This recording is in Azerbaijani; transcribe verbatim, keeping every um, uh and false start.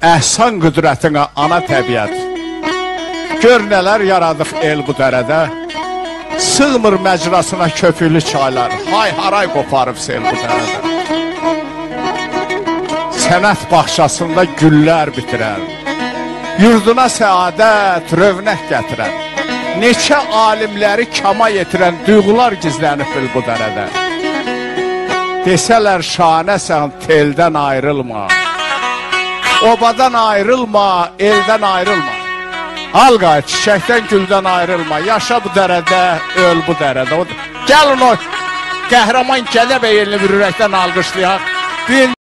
əhsan qüdrətinə ana təbiət. Gör nələr yaradıq el bu dərədə, sığmır məcrasına köpüklü çaylar, hay haray qoparıb sel bu dərədə. Sənət baxşasında güllər bitirər, yurduna səadət, rövnək gətirər. Neçə alimləri kama yetirən duyğular gizlənib bu dərədə. Desələr şanəsən teldən ayrılma, obadan ayrılma, eldən ayrılma. Al qay, çiçəkdən güldən ayrılma, yaşa bu dərədə, öl bu dərədə. Gəlin o qəhrəman Gədəbəy elini bir ürəkdən alqışlayaq.